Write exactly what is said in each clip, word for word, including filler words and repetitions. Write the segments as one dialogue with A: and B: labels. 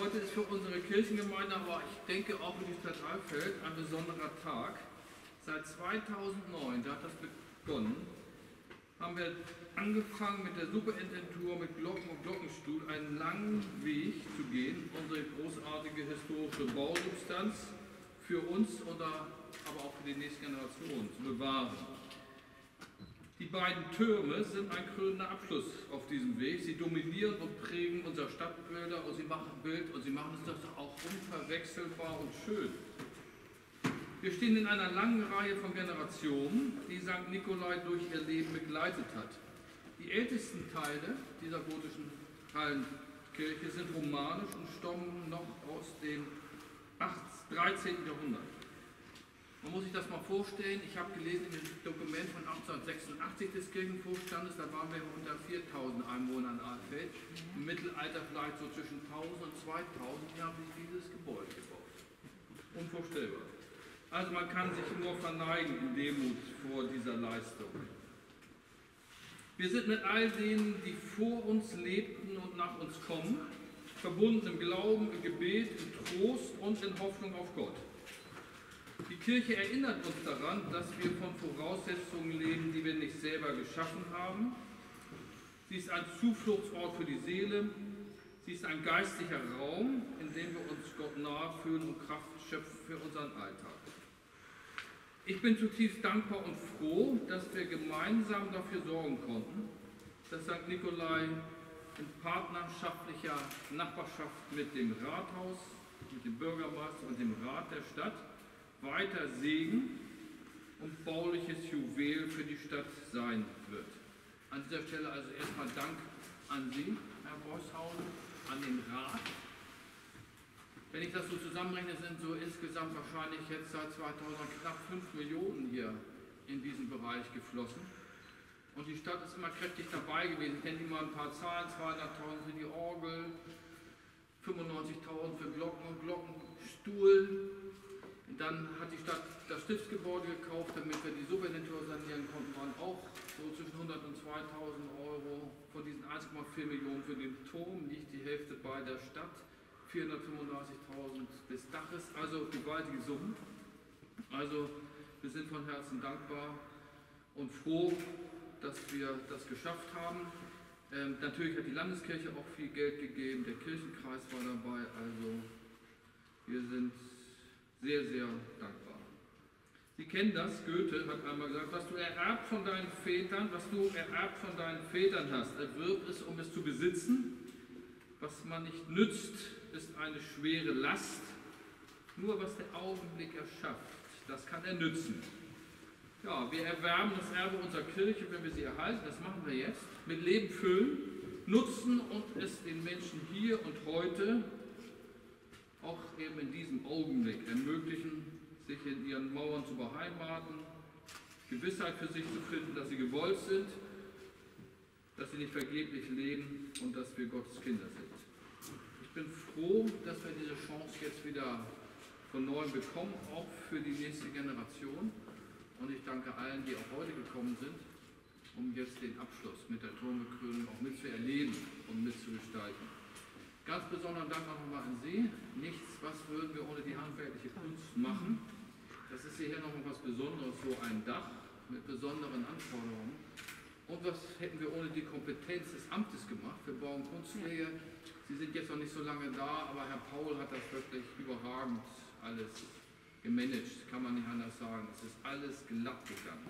A: heute ist für unsere Kirchengemeinde, aber ich denke auch für die Stadt Alfeld, ein besonderer Tag. Seit zweitausendneun, da hat das begonnen, haben wir angefangen mit der Superintentur, mit Glocken und Glockenstuhl, einen langen Weg zu gehen, unsere großartige historische Bausubstanz für uns und aber auch für die nächste Generation zu bewahren. Die beiden Türme sind ein krönender Abschluss auf diesem Weg. Sie dominieren und prägen unser Stadtbilder und sie machen Bild und sie machen es doch auch unverwechselbar und schön. Wir stehen in einer langen Reihe von Generationen, die Sankt Nikolai durch ihr Leben begleitet hat. Die ältesten Teile dieser gotischen Hallenkirche sind romanisch und stammen noch aus dem dreizehnten Jahrhundert. Man muss sich das mal vorstellen, ich habe gelesen in dem Dokument von achtzehnhundertsechsundachtzig des Kirchenvorstandes, da waren wir unter viertausend Einwohnern in Alfeld, im Mittelalter vielleicht so zwischen tausend und zweitausend, die haben sich dieses Gebäude gebaut. Unvorstellbar. Also man kann sich nur verneigen in Demut vor dieser Leistung. Wir sind mit all denen, die vor uns lebten und nach uns kommen, verbunden im Glauben, im Gebet, im Trost und in Hoffnung auf Gott. Die Kirche erinnert uns daran, dass wir von Voraussetzungen leben, die wir nicht selber geschaffen haben. Sie ist ein Zufluchtsort für die Seele. Sie ist ein geistlicher Raum, in dem wir uns Gott nahe fühlen und Kraft schöpfen für unseren Alltag. Ich bin zutiefst dankbar und froh, dass wir gemeinsam dafür sorgen konnten, dass Sankt Nikolai in partnerschaftlicher Nachbarschaft mit dem Rathaus, mit dem Bürgermeister und dem Rat der Stadt weiter Segen und bauliches Juwel für die Stadt sein wird. An dieser Stelle also erstmal Dank an Sie, Herr Boyshausen, an den Rat. Wenn ich das so zusammenrechne, sind so insgesamt wahrscheinlich jetzt seit zweitausend knapp fünf Millionen hier in diesen Bereich geflossen. Und die Stadt ist immer kräftig dabei gewesen. Ich nenne mal ein paar Zahlen, zweihunderttausend für die Orgel, fünfundneunzigtausend für Glocken und Glockenstuhl. Und dann hat die Stadt das Stiftsgebäude gekauft, damit wir die Superintentur sanieren konnten, waren auch so zwischen hundert und zweitausend Euro. Von diesen eins Komma vier Millionen für den Turm liegt die Hälfte bei der Stadt, vierhundertfünfunddreißigtausend des Daches, also gewaltige Summen. Also wir sind von Herzen dankbar und froh, dass wir das geschafft haben. Ähm, natürlich hat die Landeskirche auch viel Geld gegeben, der Kirchenkreis war dabei, also wir sind sehr, sehr dankbar. Sie kennen das, Goethe hat einmal gesagt, was du ererbt von deinen Vätern, was du ererbt von deinen Vätern hast, erwirb es, um es zu besitzen. Was man nicht nützt, ist eine schwere Last. Nur was der Augenblick erschafft, das kann er nützen. Ja, wir erwerben das Erbe unserer Kirche, wenn wir sie erhalten, das machen wir jetzt, mit Leben füllen, nutzen und es den Menschen hier und heute auch eben in diesem Augenblick ermöglichen, sich in ihren Mauern zu beheimaten, Gewissheit für sich zu finden, dass sie gewollt sind, dass sie nicht vergeblich leben und dass wir Gottes Kinder sind. Ich bin froh, dass wir diese Chance jetzt wieder von neuem bekommen, auch für die nächste Generation. Und ich danke allen, die auch heute gekommen sind, um jetzt den Abschluss mit der Turmbekrönung auch mitzuerleben und mitzugestalten. Ganz besonderen Dank auch nochmal an Sie. Nichts, was würden wir ohne die handwerkliche Kunst machen. Das ist hier nochmal was Besonderes, so ein Dach mit besonderen Anforderungen. Und was hätten wir ohne die Kompetenz des Amtes gemacht für Bau- und Kunstpflege? Sie sind jetzt noch nicht so lange da, aber Herr Paul hat das wirklich überragend alles gemanagt, kann man nicht anders sagen. Es ist alles glatt gegangen.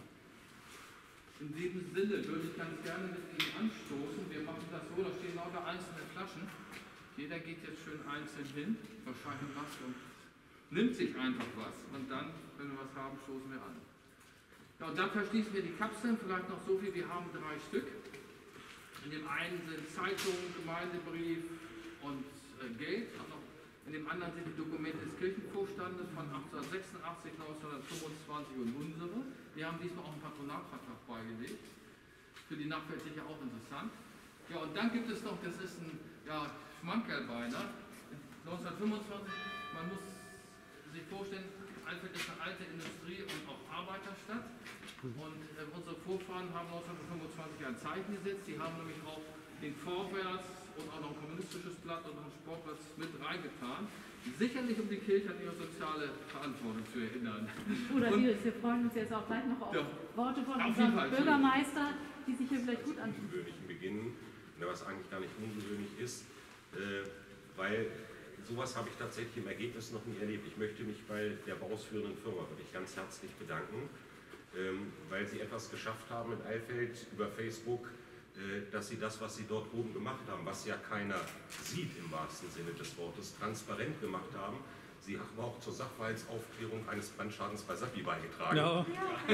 A: In diesem Sinne würde ich ganz gerne mit Ihnen anstoßen. Wir machen das so, da stehen lauter einzelne Flaschen. Jeder geht jetzt schön einzeln hin, wahrscheinlich was, und nimmt sich einfach was. Und dann, wenn wir was haben, stoßen wir an. Ja, und dann verschließen wir die Kapseln, vielleicht noch so viel, wir haben drei Stück. In dem einen sind Zeitungen, Gemeindebrief und äh, Geld. Und noch in dem anderen sind die Dokumente des Kirchenvorstandes von achtzehnhundertsechsundachtzig, neunzehnhundertfünfundzwanzig und unsere. Wir haben diesmal auch einen Patronatvertrag beigelegt. Für die Nachwelt sicher auch interessant. Ja, und dann gibt es noch, das ist ein ja, Schmankerlbeiner, neunzehnhundertfünfundzwanzig, man muss sich vorstellen, Alfeld ist eine alte Industrie- und auch Arbeiterstadt. Und äh, unsere Vorfahren haben neunzehnhundertfünfundzwanzig ein Zeichen gesetzt. Sie haben nämlich auch den Vorwärts und auch noch ein kommunistisches Blatt und noch ein Sportplatz mit reingetan. Sicherlich, um die Kirche an ihre soziale Verantwortung zu erinnern.
B: Bruder Nils, wir freuen uns jetzt auch gleich noch auf ja. Worte von
A: auf
B: unserem
A: Fall,
B: Bürgermeister, die sich hier vielleicht gut anfühlen.
C: Ungewöhnlichen Beginnen, was eigentlich gar nicht ungewöhnlich ist, äh, weil sowas habe ich tatsächlich im Ergebnis noch nie erlebt. Ich möchte mich bei der bauausführenden Firma wirklich ganz herzlich bedanken, ähm, weil sie etwas geschafft haben in Eilfeld über Facebook, dass sie das, was sie dort oben gemacht haben, was ja keiner sieht im wahrsten Sinne des Wortes, transparent gemacht haben. Sie haben auch zur Sachverhaltsaufklärung eines Brandschadens bei Sappi beigetragen. Ja.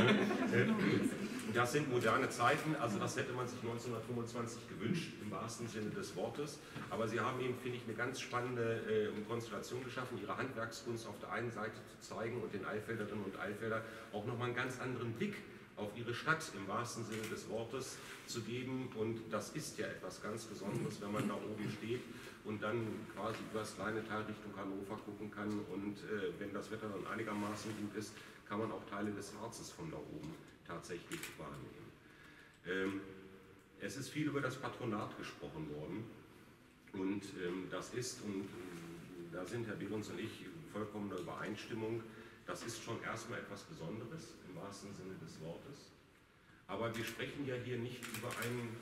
C: Das sind moderne Zeiten, also das hätte man sich neunzehnhundertfünfundzwanzig gewünscht, im wahrsten Sinne des Wortes. Aber sie haben eben, finde ich, eine ganz spannende äh, Konstellation geschaffen, ihre Handwerkskunst auf der einen Seite zu zeigen und den Eilfelderinnen und Eilfeldern auch nochmal einen ganz anderen Blick auf ihre Stadt im wahrsten Sinne des Wortes zu geben. Und das ist ja etwas ganz Besonderes, wenn man da oben steht und dann quasi über das kleine Tal Richtung Hannover gucken kann. Und äh, wenn das Wetter dann einigermaßen gut ist, kann man auch Teile des Harzes von da oben tatsächlich wahrnehmen. Ähm, es ist viel über das Patronat gesprochen worden. Und ähm, das ist, und äh, da sind Herr Behrens und ich vollkommen in Übereinstimmung, das ist schon erstmal etwas Besonderes, im wahrsten Sinne des Wortes. Aber wir sprechen ja hier nicht über ein,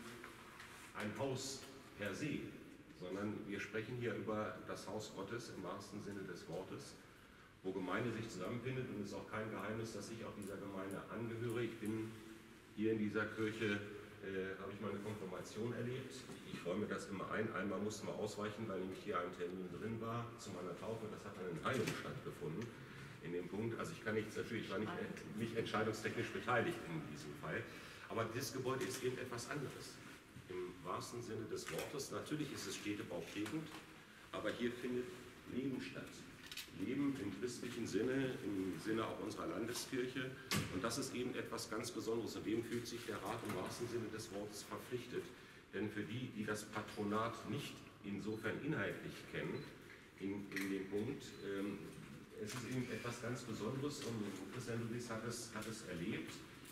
C: ein Haus per se, sondern wir sprechen hier über das Haus Gottes im wahrsten Sinne des Wortes, wo Gemeinde sich zusammenfindet. Und es ist auch kein Geheimnis, dass ich auch dieser Gemeinde angehöre. Ich bin hier in dieser Kirche, äh, habe ich meine Konfirmation erlebt. Ich, ich räume das immer ein. Einmal mussten wir ausweichen, weil nämlich hier ein Termin drin war zu meiner Taufe. Das hat dann in Heilung stattgefunden. In dem Punkt, also ich kann nichts natürlich, ich war nicht, nicht entscheidungstechnisch beteiligt in diesem Fall, aber dieses Gebäude ist eben etwas anderes, im wahrsten Sinne des Wortes. Natürlich ist es städtebauprägend, aber hier findet Leben statt. Leben im christlichen Sinne, im Sinne auch unserer Landeskirche, und das ist eben etwas ganz Besonderes, und dem fühlt sich der Rat im wahrsten Sinne des Wortes verpflichtet. Denn für die, die das Patronat nicht insofern inhaltlich kennen, in, in dem Punkt, ähm, es ist eben etwas ganz Besonderes, und Christian Luis hat es, hat es erlebt.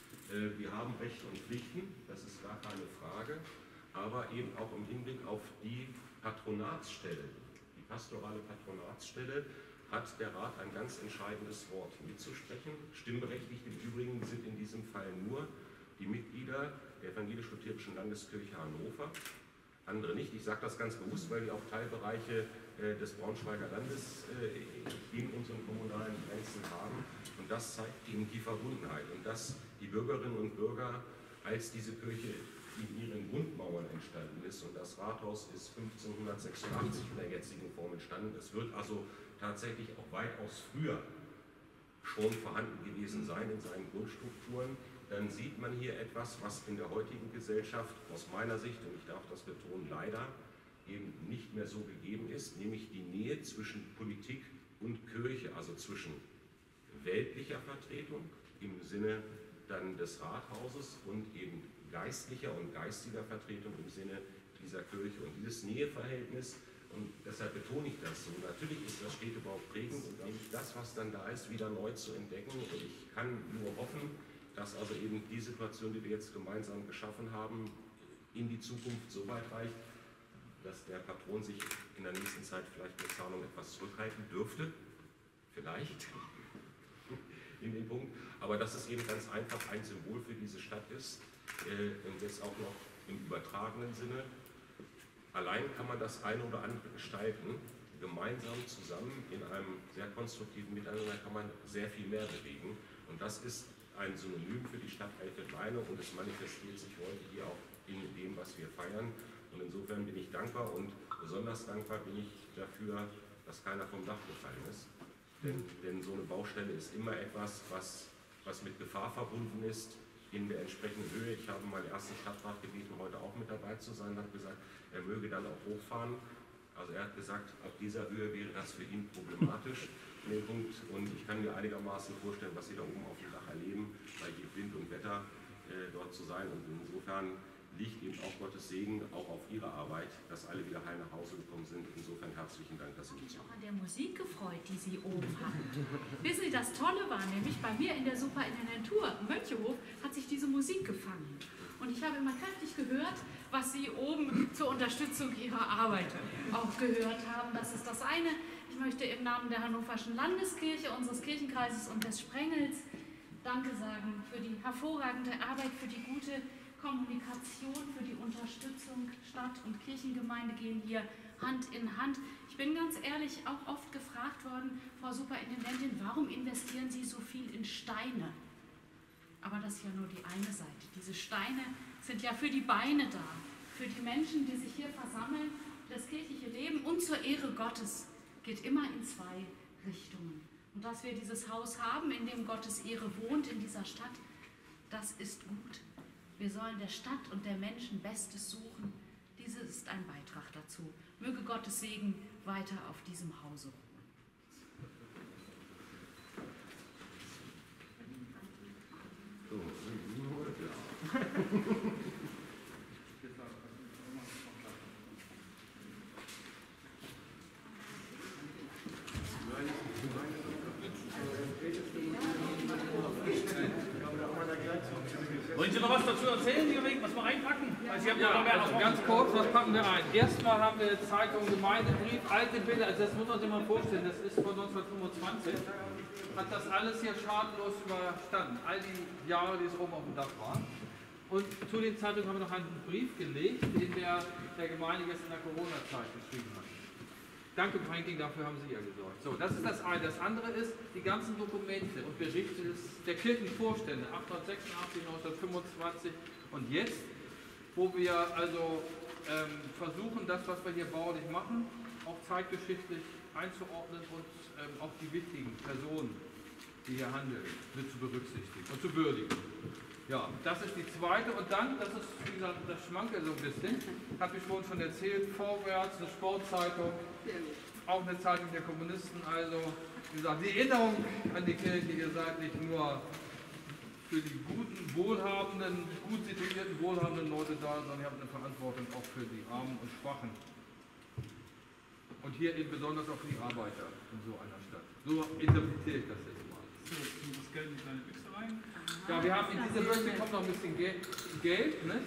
C: Wir haben Rechte und Pflichten, das ist gar keine Frage, aber eben auch im Hinblick auf die Patronatsstelle, die pastorale Patronatsstelle, hat der Rat ein ganz entscheidendes Wort mitzusprechen. Stimmberechtigt im Übrigen sind in diesem Fall nur die Mitglieder der evangelisch-lutherischen Landeskirche Hannover, andere nicht. Ich sage das ganz bewusst, weil wir auch Teilbereiche des Braunschweiger Landes in unseren kommunalen Grenzen haben. Und das zeigt eben die Verbundenheit. Und dass die Bürgerinnen und Bürger, als diese Kirche in ihren Grundmauern entstanden ist, und das Rathaus ist fünfzehnhundertsechsundachtzig in der jetzigen Form entstanden, es wird also tatsächlich auch weitaus früher schon vorhanden gewesen sein in seinen Grundstrukturen, dann sieht man hier etwas, was in der heutigen Gesellschaft aus meiner Sicht, und ich darf das betonen, leider eben nicht mehr so gegeben ist, nämlich die Nähe zwischen Politik und Kirche, also zwischen weltlicher Vertretung im Sinne dann des Rathauses und eben geistlicher und geistiger Vertretung im Sinne dieser Kirche. Und dieses Näheverhältnis, und deshalb betone ich das so, natürlich ist das Städtebau prägend und eigentlich das, was dann da ist, wieder neu zu entdecken. Und ich kann nur hoffen, dass also eben die Situation, die wir jetzt gemeinsam geschaffen haben, in die Zukunft so weit reicht, dass der Patron sich in der nächsten Zeit vielleicht mit Zahlung etwas zurückhalten dürfte, vielleicht in dem Punkt, aber dass es eben ganz einfach ein Symbol für diese Stadt ist, äh, und jetzt auch noch im übertragenen Sinne. Allein kann man das eine oder andere gestalten, gemeinsam zusammen in einem sehr konstruktiven Miteinander kann man sehr viel mehr bewegen, und das ist ein Synonym für die Stadt Eilfeld-Weine, und es manifestiert sich heute hier auch in dem, was wir feiern. Und insofern bin ich dankbar, und besonders dankbar bin ich dafür, dass keiner vom Dach gefallen ist. Denn, denn so eine Baustelle ist immer etwas, was, was mit Gefahr verbunden ist, in der entsprechenden Höhe. Ich habe meinen ersten Stadtrat gebeten, heute auch mit dabei zu sein, und habe gesagt, er möge dann auch hochfahren. Also er hat gesagt, auf dieser Höhe wäre das für ihn problematisch. In dem Punkt. Und ich kann mir einigermaßen vorstellen, was Sie da oben auf dem Dach erleben, bei Wind und Wetter äh, dort zu sein. Und insofern liegt eben auch Gottes Segen auch auf Ihre Arbeit, dass alle wieder heil nach Hause gekommen sind. Insofern herzlichen Dank, dass Sie
D: mich auch an der Musik gefreut, die Sie oben hatten. Wissen Sie, das Tolle war nämlich, bei mir in der Superintendentur im Mönchehof hat sich diese Musik gefangen. Und ich habe immer kräftig gehört, was Sie oben zur Unterstützung Ihrer Arbeit auch gehört haben. Das ist das eine. Ich möchte im Namen der Hannoverschen Landeskirche, unseres Kirchenkreises und des Sprengels Danke sagen für die hervorragende Arbeit, für die gute Kommunikation, für die Unterstützung. Stadt und Kirchengemeinde gehen hier Hand in Hand. Ich bin ganz ehrlich auch oft gefragt worden, Frau Superintendentin, warum investieren Sie so viel in Steine? Aber das ist ja nur die eine Seite. Diese Steine sind ja für die Beine da, für die Menschen, die sich hier versammeln. Das kirchliche Leben und zur Ehre Gottes geht immer in zwei Richtungen. Und dass wir dieses Haus haben, in dem Gottes Ehre wohnt, in dieser Stadt, das ist gut. Wir sollen der Stadt und der Menschen Bestes suchen. Dieses ist ein Beitrag dazu. Möge Gottes Segen weiter auf diesem Hause ruhen.
E: Wollen Sie noch was dazu erzählen, was wir einpacken? Also Sie haben
A: Ja,
E: noch mehr
A: also
E: noch
A: ganz kurz, was packen wir ein? Erstmal haben wir Zeitung, Gemeindebrief, alte Bilder, also das muss man sich mal vorstellen, das ist von neunzehnhundertfünfundzwanzig, hat das alles hier schadenlos überstanden, all die Jahre, die es oben auf dem Dach waren. Und zu den Zeitungen haben wir noch einen Brief gelegt, den der, der Gemeinde jetzt in der Corona-Zeit geschrieben hat. Danke, Franklin, dafür haben Sie ja gesorgt. So, das ist das eine. Das andere ist, die ganzen Dokumente und Berichte des, der Kirchenvorstände, achtzehnhundertsechsundachtzig, neunzehnhundertfünfundzwanzig und jetzt, wo wir also ähm, versuchen, das, was wir hier baulich machen, auch zeitgeschichtlich einzuordnen und ähm, auch die wichtigen Personen, die hier handeln, mit zu berücksichtigen und zu würdigen. Ja, das ist die zweite und dann, das ist wie gesagt das Schmanke so ein bisschen, habe ich vorhin schon erzählt, Vorwärts, eine Sportzeitung, auch eine Zeitung der Kommunisten, also wie gesagt, die Erinnerung an die Kirche, ihr seid nicht nur für die guten, wohlhabenden, gut situierten, wohlhabenden Leute da, sondern ihr habt eine Verantwortung auch für die Armen und Schwachen. Und hier eben besonders auch für die Arbeiter in so einer Stadt. So interpretiere ich das jetzt mal.
E: So, das Geld in die kleine Büchse rein.
A: Ja, wir haben in dieser Börse kommt noch ein bisschen Geld, Geld ne?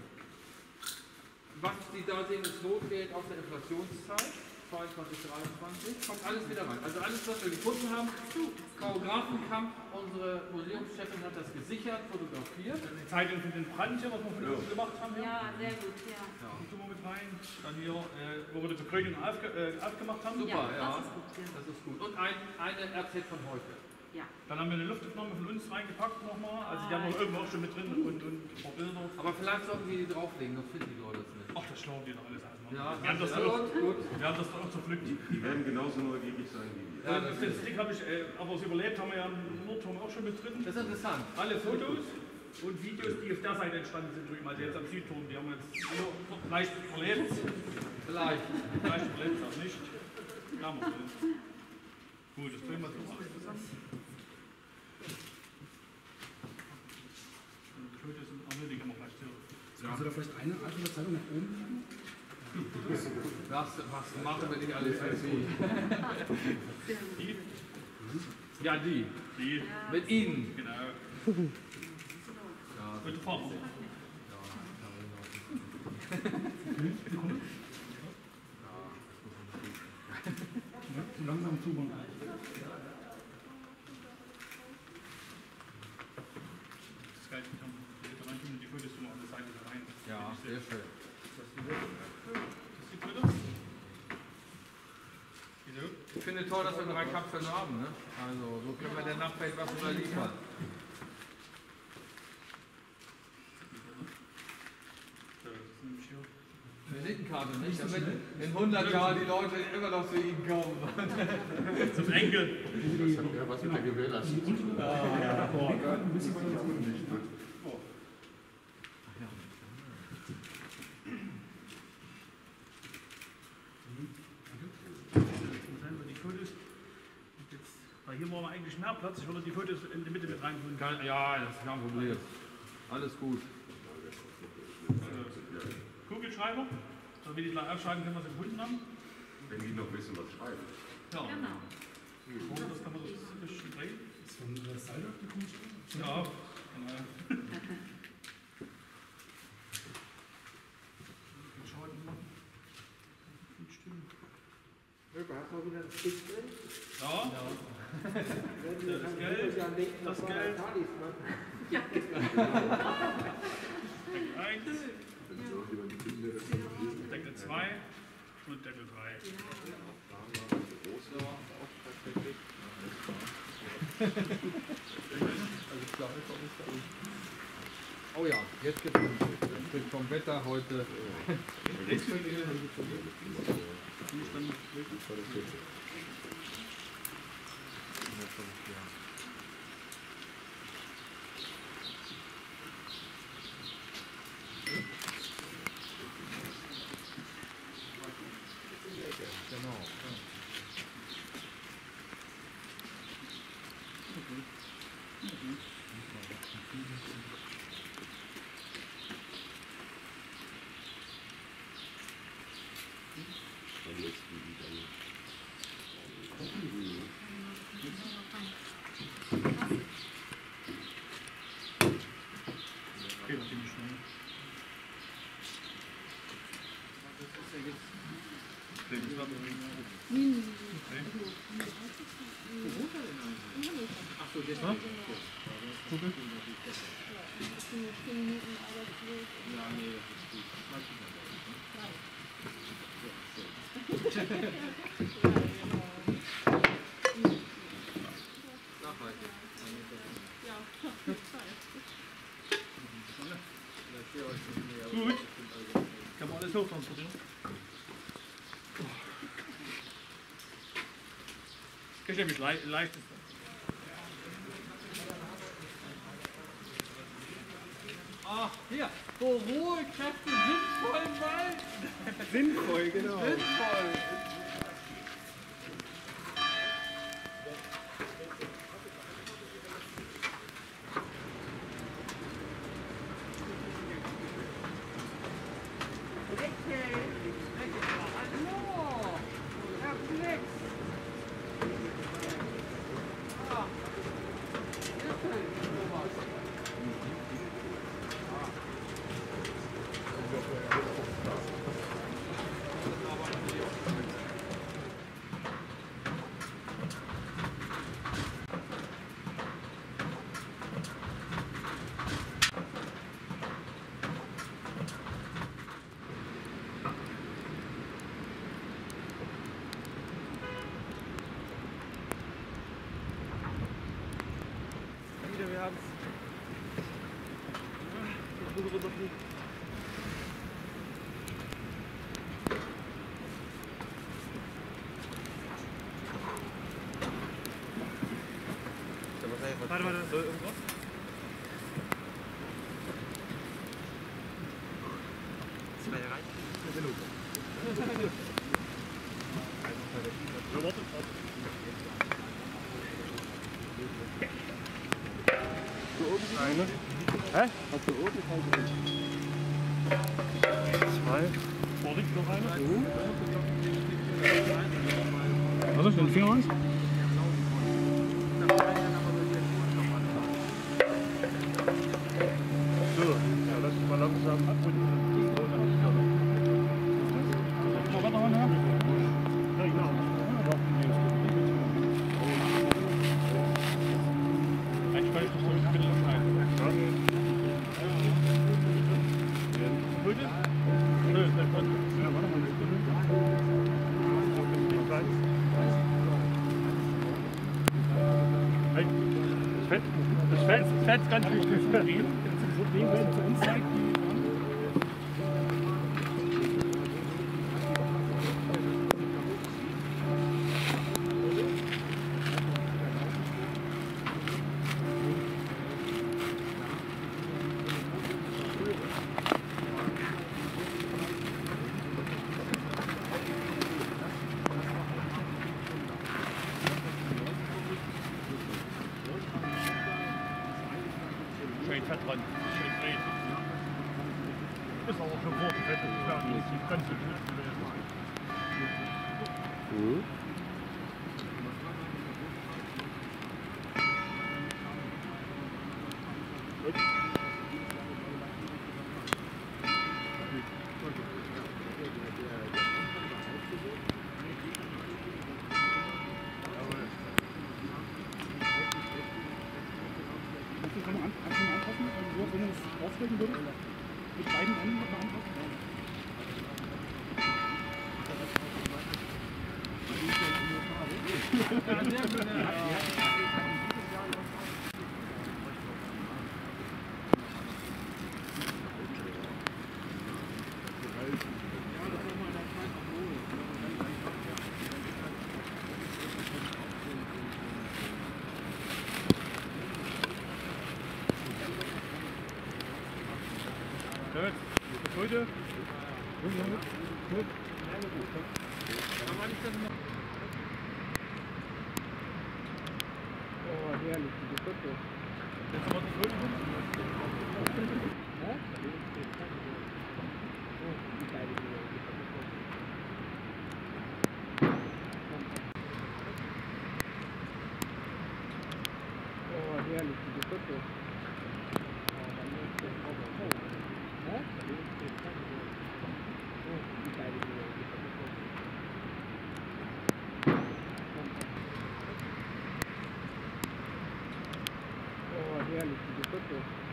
A: Was Sie da sehen, ist Notgeld aus der Inflationszeit, zweiundzwanzig, dreiundzwanzig, kommt alles wieder rein. Also alles, was wir gefunden haben, Choreografenkamp, unsere Museumschefin hat das gesichert, fotografiert.
E: Die Zeitung für den Brand hier, was wir für uns gemacht haben. Hier.
B: Ja, sehr gut, ja.
E: Ja. Die tun wir mit rein. Dann hier, äh, wo wir die Bekrönung aufge äh, aufgemacht haben.
A: Super,
B: Ja,
A: ja.
B: das ist gut, ja.
A: Das ist gut. Und ein, eine R Z von heute.
B: Ja.
E: Dann haben wir eine Luftaufnahme von uns reingepackt nochmal. Also die haben wir irgendwo auch schon mit drin und, und ein paar Bilder.
A: Aber vielleicht sollten wir die drauflegen, das finden die Leute es nicht.
E: Ach, das schlagen wir noch alles aus.
A: Ja,
E: wir, haben das
A: ja,
E: auch,
A: gut, gut.
E: wir haben das auch zerpflückt.
C: Die werden genauso neugierig sein wie wir.
A: Ja,
E: Ja, Statistik habe ich, äh, aber was überlebt haben wir ja im Nordturm auch schon mit drin.
A: Das ist interessant.
E: Alle Fotos und Videos, die auf der Seite entstanden sind, drüben, also jetzt am Südturm, die haben wir jetzt nur vielleicht überlebt.
A: Vielleicht.
E: Vielleicht überlebt es auch nicht. Ja, mal drin. Gut, das bringen wir so alles zusammen. Die Fotos sind auch die kann man vielleicht hören.
F: Kannst du da vielleicht eine einzelne Zeitung nach oben machen?
A: Das, was machen wir nicht alles für Sie?
E: Die?
A: Ja, die.
E: Die.
A: Mit Ihnen.
E: Genau.
A: Ja,
E: Mit der Farbe.
F: So langsam zubauen.
E: Das ist geil, die kann man rein tun und die Fotos tun wir auf der Seite rein.
A: ja, sehr schön.
E: Das ist die Fotos. Wieso?
A: Ich finde toll, dass wir drei Kapseln haben. Ne? Also, so können wir der Nachwelt was überliefern.
E: So, das ist nämlich hier.
A: Visitenkarte nicht, damit in hundert Jahren die Leute immer noch zu Ihnen kommen.
E: Zum Enkel.
G: Das hat ja was mit der Gewährleistung zu tun.
F: Ein bisschen weiter nach unten.
E: Die Fotos. Jetzt, weil hier wollen wir eigentlich mehr Platz. Ich würde die Fotos in die Mitte mit rein tun.
A: Kein, ja, das ist kein Problem. Alles gut.
E: Kugelschreiber, damit die gleich aufschreiben können, was sie gefunden haben.
C: Wenn die noch wissen, was schreiben.
E: Ja.
B: Genau.
E: Oh, das kann man das ein bisschen drehen.
F: Ist von der Seite auf die Kunststelle?
E: Ja, genau.
H: Möber, hast du mal wieder einen Stick drin?
E: Ja. Das Geld. Das Geld.
B: Ja,
E: Deckel eins. Deckel zwei. Und Deckel drei.
I: Oh ja, jetzt geht's los. Ich bin vom Wetter heute. Genau.
E: Gut. Kann man alles hochtransportieren? Kann ich nämlich le leicht.
A: Ach, hier. Wo Ruhekräfte sinnvoll walten.
E: Sinnvoll, genau.
A: Sinnvoll.
E: Wir haben es. Warte, warte, so irgendwas? Zwei rein? Genug. Eine. Hä? Hast du rote Karte? Zwei. Vorsicht, noch eine.
F: Was ist denn? Finger eins?
E: So, ja, lass uns mal langsam abrunden. Noch was haben? Ja, genau. Ein Spalt ist durch Mittel und ein. Nö, ist nicht gut. Ja, warte mal eine Sekunde. Das Fett, das Fett, das Fett ist ganz wichtig. Das Problem, wenn es uns zeigt, schön Fett dran, schön dreht. Ist aber für große Fett, das ist ja nicht ganz so gut gewesen. Mhm. Gut.
F: Mit beiden Enden noch mal Gut, bis heute. Gut, gut. Oh, herrlich, diese Foto. Jetzt mal das Rücken. Ja? Oh, die beide Oh, herrlich, diese Foto. Oh, herrlich, diese Foto.